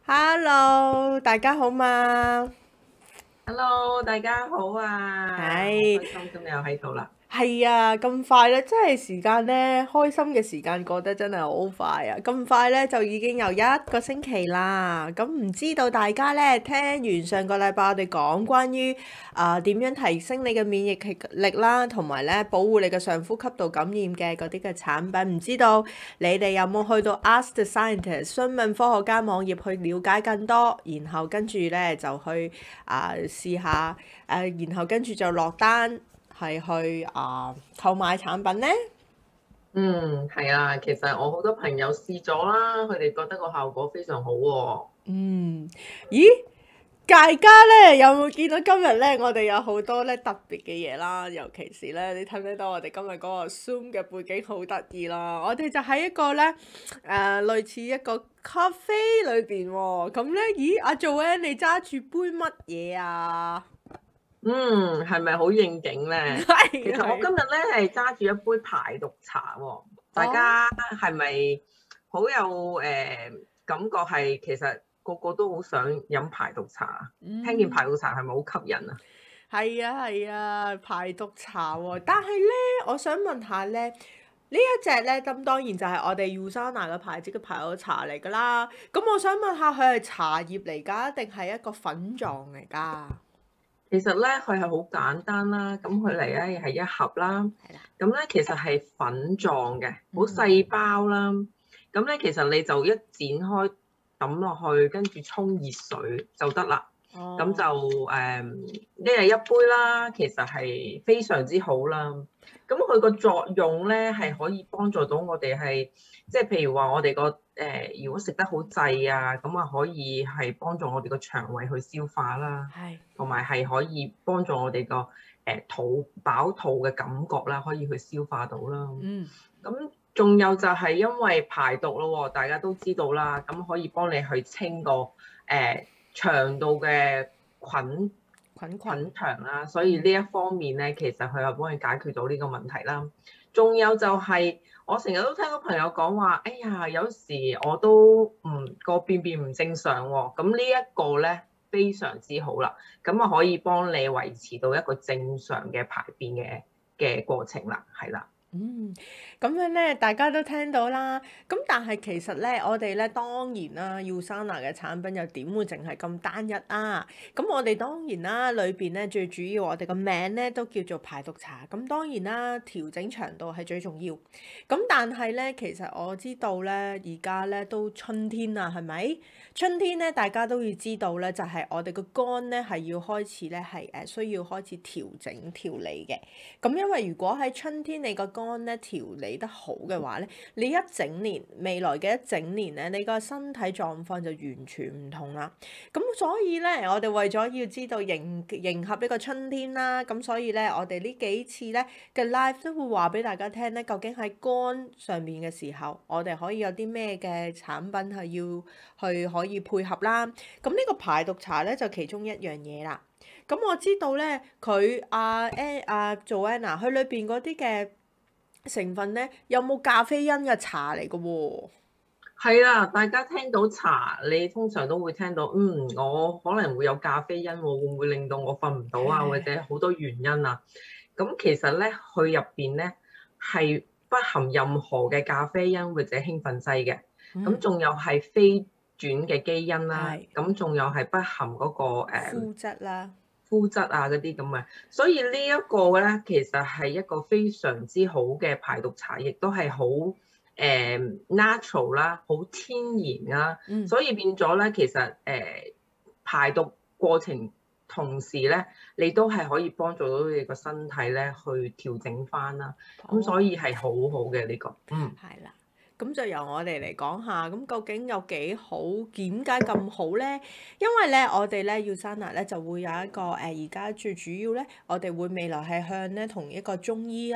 Hello，大家好嘛？ Hello，大家好啊！好係開心今日又喺度啦。 係啊，咁快咧，真係時間咧，開心嘅時間過得真係好快啊！咁快咧就已經有一個星期啦。咁唔知道大家咧聽完上個禮拜我哋講關於點樣提升你嘅免疫力啦，同埋咧保護你嘅上呼吸道感染嘅嗰啲嘅產品，唔知道你哋有冇去到 Ask the Scientist 詢問科學家網頁去了解更多，然後跟住咧就去試下然後跟住就落單。係去購買產品呢？ 係啊，其實我好多朋友試咗啦，佢哋覺得個效果非常好喎。 嗯，咦，大家咧有冇見到今日咧？我哋有好多咧特別嘅嘢啦，尤其是咧，你睇唔睇到我哋今日嗰個 Zoom 嘅背景好得意啦？我哋就喺一個咧類似一個咖啡裏邊喎。咁咧，咦，阿 Joanne 你揸住杯乜嘢啊？ 係咪好應景咧？其實我今日咧係揸住一杯排毒茶喎，大哦， 家係咪好有感覺係其實個個都好想飲排毒茶？聽見排嗯。 毒茶係咪好吸引啊？ 係啊係啊，排毒茶喎。但係咧，我想問下咧，呢一隻咧，咁當然就係我哋 USANA 嘅牌子嘅排毒茶嚟㗎啦。咁我想問下，佢係茶葉嚟㗎，定係一個粉狀嚟㗎？ 其實咧，佢係好簡單啦。咁佢嚟咧係一盒啦。 係啦， 咁咧其實係粉狀嘅，好嗯細包啦。咁咧其實你就一展開抌落去，跟住沖熱水就得啦。咁就哦， 一日一杯啦，其實係非常之好啦。咁佢個作用咧係可以幫助到我哋係，即係譬如話我哋個如果食得好滯啊，咁啊可以係幫助我哋個腸胃去消化啦。 係， 同埋係可以幫助我哋個肚飽肚嘅感覺啦，可以去消化到啦。 嗯， 咁仲有就係因為排毒咯喎，大家都知道啦，咁可以幫你去清個腸道嘅菌菌， 菌場啦，所以嗯呢一方面咧，其實佢係幫你解決到呢個問題啦。仲有就係、我成日都聽到朋友講話，哎呀，有時我都個便便唔正常喎，咁呢一個咧非常之好啦，咁啊可以幫你維持到一個正常嘅排便嘅過程啦，係啦。 嗯，咁樣咧，大家都聽到啦。咁但係其實咧，我哋咧當然啦，USANA 嘅產品又點會淨係咁單一啊？咁我哋當然啦，裏邊咧最主要我哋個名咧都叫做排毒茶。咁當然啦，調整腸道係最重要。咁但係咧，其實我知道咧，而家咧都春天啦，係咪？春天咧，大家都要知道咧，就係我哋個肝咧係要開始咧係需要開始調整調理嘅。咁因為如果喺春天你個肝咧調理得好嘅話咧，你一整年未來嘅一整年咧，你個身體狀況就完全唔同啦。咁所以咧，我哋為咗要知道迎合呢個春天啦，咁所以咧，我哋呢幾次咧嘅 live 都會話俾大家聽咧，究竟喺肝上面嘅時候，我哋可以有啲咩嘅產品係要去可以配合啦。咁呢個排毒茶咧就其中一樣嘢啦。咁我知道咧，佢Joanna 佢裏邊嗰啲嘅成分咧，有冇咖啡因嘅茶嚟嘅喎？ 係啦，大家聽到茶，你通常都會聽到，我可能會有咖啡因喎，會唔會令到我瞓唔到啊？或係者好多原因啊。咁其實咧，佢入邊咧係不含任何嘅咖啡因或者興奮劑嘅。咁嗯， 仲有係非轉嘅基因啦， 係咁仲有係不含嗰個膚質啦， 膚質啊嗰啲咁嘅。所以呢一個咧，其實係一個非常之好嘅排毒茶，亦都係好natural 啦，好天然啦。 嗯， 所以變咗咧，其實排毒過程同時咧，你都係可以幫助到你個身體咧去調整翻啦。咁所哦， 以係好好嘅呢個。 係啦。咁就由我哋嚟講下，咁究竟有幾好？點解咁好咧？因為咧，我哋咧 USANA 咧就會有一個而家最主要咧，我哋會未來係向咧同一個中醫啦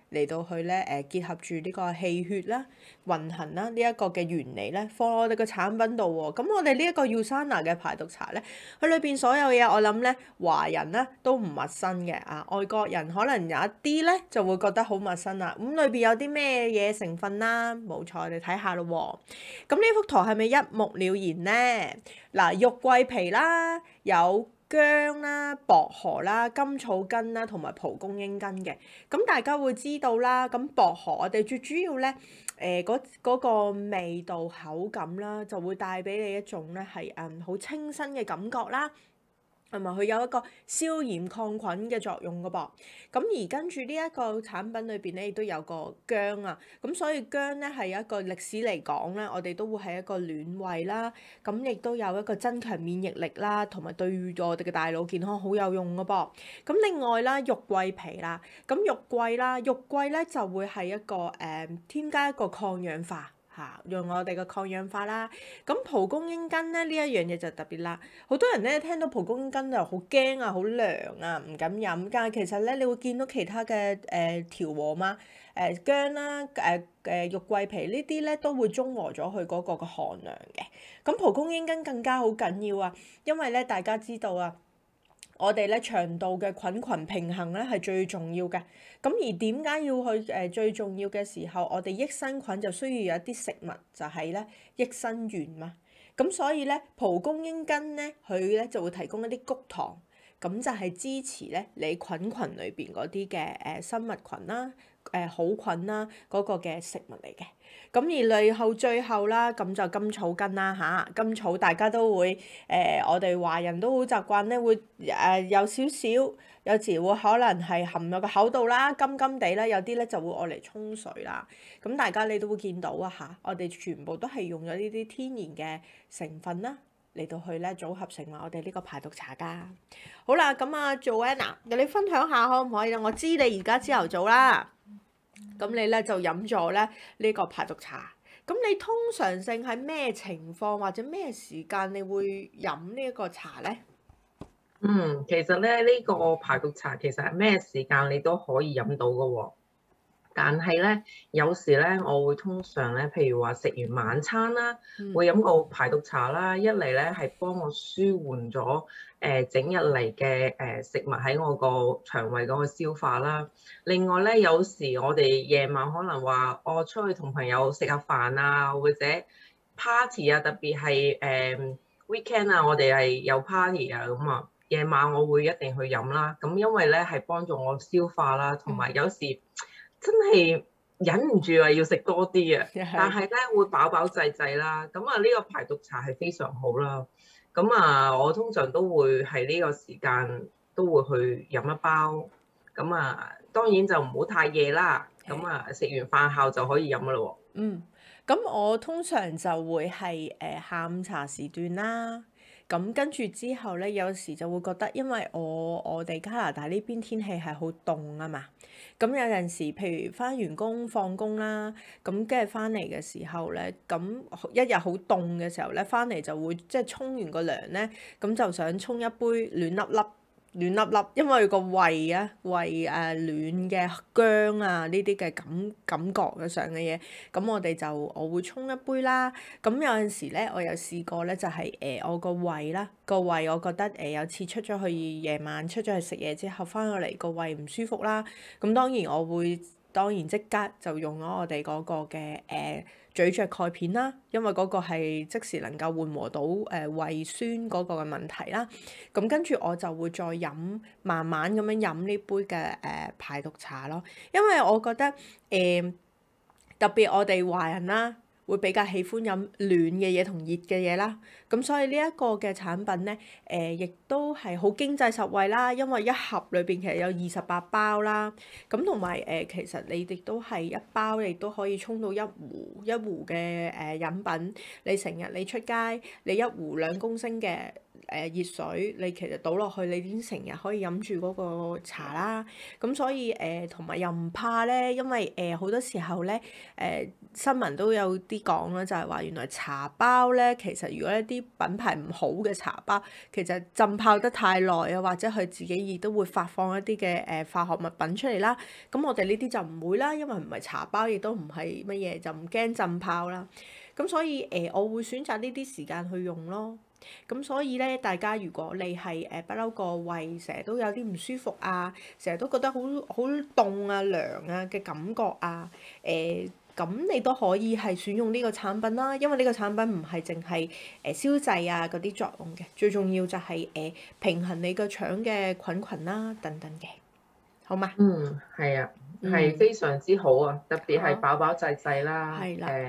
嚟到去咧結合住呢個氣血啦、運行啦呢一個嘅原理咧，放落我哋嘅產品度喎。咁我哋呢一個 USANA 嘅排毒茶咧，佢裏邊所有嘢我諗咧華人咧都唔陌生嘅啊，外國人可能有一啲咧就會覺得好陌生啦。咁裏邊有啲咩嘢成分啦？冇錯，我哋睇下咯喎。咁呢幅圖係咪一目了然咧？嗱，玉桂皮啦，有薑啦、薄荷啦、甘草根啦，同埋蒲公英根嘅。咁大家會知道啦，咁薄荷我哋最主要咧，嗰個味道口感啦，就會帶俾你一種咧係好清新嘅感覺啦。同埋佢有一個消炎抗菌嘅作用嘅噃，咁而跟住呢一個產品裏邊咧，亦都有個薑啊，咁所以薑咧係一個歷史嚟講咧，我哋都會係一個暖胃啦，咁亦都有一個增強免疫力啦，同埋對於我哋嘅大腦健康好有用嘅噃。咁另外啦，玉桂皮啦，咁玉桂咧就會係一個添加一個抗氧化。用我哋嘅抗氧化啦，咁蒲公英根咧呢一樣嘢就特別啦。好多人咧聽到蒲公英根就好驚啊，好涼啊，唔敢飲。但係其實咧，你會見到其他嘅調和嘛，薑啦，玉桂皮呢啲咧都會中和咗佢嗰個嘅寒涼嘅。咁蒲公英根更加好緊要啊，因為咧大家知道啊。我哋咧腸道嘅菌群平衡咧係最重要嘅，咁而點解要去最重要嘅時候，我哋益生菌就需要有一啲食物，就係咧益生元嘛。咁所以咧蒲公英根咧，佢咧就會提供一啲穀糖，咁就係支持咧你菌群裏邊嗰啲嘅生物群啦、好菌啦嗰個嘅食物嚟嘅。咁而最後啦，咁就甘草根啦嚇，甘草大家都會我哋華人都好習慣咧，會有少少，有時會可能係含入個口度啦，甘甘地啦，有啲咧就會愛嚟沖水啦。咁大家你都會見到啊嚇，我哋全部都係用咗呢啲天然嘅成分啦，嚟到去咧組合成為我哋呢個排毒茶㗎。好啦，咁啊 Joanna，你分享下可唔可以咧？我知你而家朝頭早啦。咁你咧就飲咗咧呢個排毒茶，咁你通常性喺咩情況或者咩時間你會飲呢一個茶咧？ 其實咧呢個排毒茶其實係咩時間你都可以飲到嘅喎。但係咧，有時咧，我會通常咧，譬如話食完晚餐啦，會飲個排毒茶啦。一嚟咧係幫我舒緩咗整日嚟嘅食物喺我個腸胃嗰個消化啦。另外咧，有時我哋夜晚可能話我出去同朋友食下飯啊，或者 party 啊，特別係weekend 啊，我哋係有 party 啊咁啊，夜晚我會一定去飲啦。咁因為咧係幫助我消化啦，同埋有時真係忍唔住啊，要食多啲啊！但係咧會飽飽滯滯啦。咁啊，呢個排毒茶係非常好啦。咁啊，我通常都會喺呢個時間都會去飲一包。咁啊，當然就唔好太夜啦。咁啊，食完飯後就可以飲噶啦喎。 咁我通常就會係下午茶時段啦。咁跟住之後咧，有時就會覺得，因為我哋加拿大呢邊天氣係好凍啊嘛。咁有陣時，譬如翻完工放工啦，咁跟住翻嚟嘅時候咧，咁一日好凍嘅時候咧，翻嚟就會即係沖完個涼咧，咁就想沖一杯暖粒粒，因為個胃暖嘅薑啊呢啲嘅感覺嘅上嘅嘢，咁我會沖一杯啦。咁有陣時咧，我有試過咧，就係我個胃我覺得有次夜晚出咗去食嘢之後，翻到嚟個胃唔舒服啦。咁當然即刻就用咗我哋嗰個嘅咀嚼鈣片啦，因為嗰個係即時能夠緩和到胃酸嗰個嘅問題啦。咁跟住我就會再慢慢咁樣飲呢杯嘅排毒茶咯。因為我覺得特別我哋華人啦，會比較喜歡飲暖嘅嘢同熱嘅嘢啦。咁所以呢一個嘅產品咧，亦都係好經濟實惠啦。因為一盒裏邊其實有28包啦。咁同埋其實你哋都係一包，你都可以沖到一壺嘅飲品。你成日你出街，你一壺2公升嘅熱水，你其實倒落去，你已經成日可以飲住嗰個茶啦。咁所以同埋又唔怕咧，因為好多時候咧新聞都有啲講啦，就係話原來茶包咧，其實如果一啲品牌唔好嘅茶包，其實浸泡得太耐啊，或者佢自己亦都會發放一啲嘅化學物品出嚟啦。咁我哋呢啲就唔會啦，因為唔係茶包，亦都唔係乜嘢，就唔驚浸泡啦。咁所以我會選擇呢啲時間去用咯。咁所以咧，大家如果你係不嬲個胃成日都有啲唔舒服啊，成日都覺得好凍啊、涼啊嘅感覺啊，咁你都可以係選用呢個產品啦，因為呢個產品唔係淨係消滯啊嗰啲作用嘅，最重要就係平衡你個腸嘅菌群啦等等嘅，好嘛？ 係啊，係嗯， 非常之好啊，特別係好， 飽飽滯滯啦。 係啦，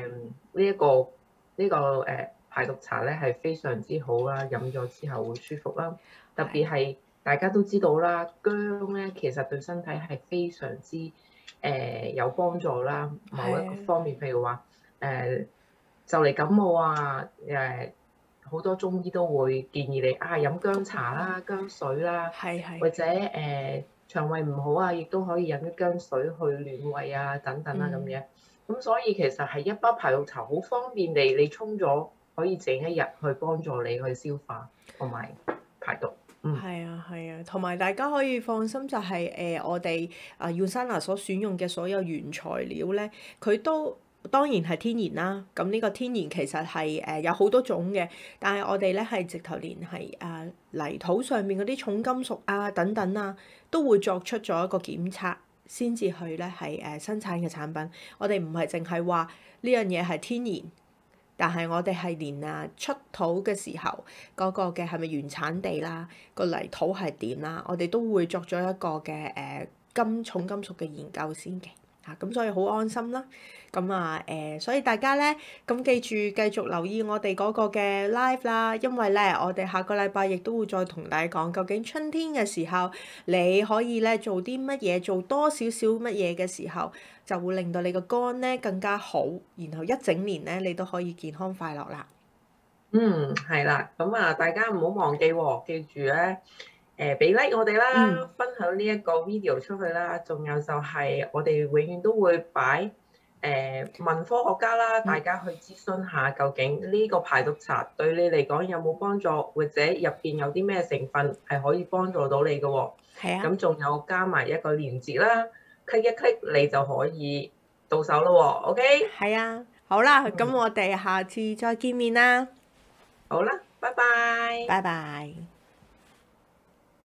呢個排毒茶咧係非常之好啦，飲咗之後會舒服啦。特係， 別係大家都知道啦，薑咧其實對身體係非常之有幫助啦。某一個係， 方面，譬如話就嚟感冒啊，好多中醫都會建議你飲薑茶啦、薑水啦， 係係， 或者腸胃唔好啊，亦都可以飲啲薑水去暖胃啊等等啦咁嗯。 樣。咁所以其實係一包排毒茶好方便地，你沖咗可以整一日去幫助你去消化同埋排毒。 係啊，係啊，同埋大家可以放心就係、我哋USANA 所選用嘅所有原材料咧，佢都當然係天然啦。咁呢個天然其實係有好多種嘅，但係我哋咧係直頭連係泥土上面嗰啲重金屬啊等等啊，都會作出咗一個檢測，先至去咧係生產嘅產品。我哋唔係淨係話呢樣嘢係天然。但係我哋係連出土嘅時候嗰個嘅係咪原產地啦，個泥土係點啦，我哋都會作咗一個嘅重金屬嘅研究先嘅嚇，咁所以好安心啦。咁所以大家咧咁記住繼續留意我哋嗰個嘅 live 啦，因為咧我哋下個禮拜亦都會再同大家講，究竟春天嘅時候你可以咧做啲乜嘢，做多少少乜嘢嘅時候，就會令到你個肝咧更加好，然後一整年咧你都可以健康快樂啦。 係啦，咁大家唔好忘記喎，記住咧俾 like 我哋啦， 嗯， 分享呢一個 video 出去啦，仲有就係我哋永遠都會擺問科學家啦，大嗯， 家去諮詢下究竟呢個排毒茶對你嚟講有冇幫助，或者入邊有啲咩成分係可以幫助到你嘅喎。 係啊， 咁仲有加埋一個連結啦，click 一 click 你就可以到手咯喎，OK？ 係啊，好啦，咁嗯， 我哋下次再見面啦， 好啦，拜拜。 拜拜。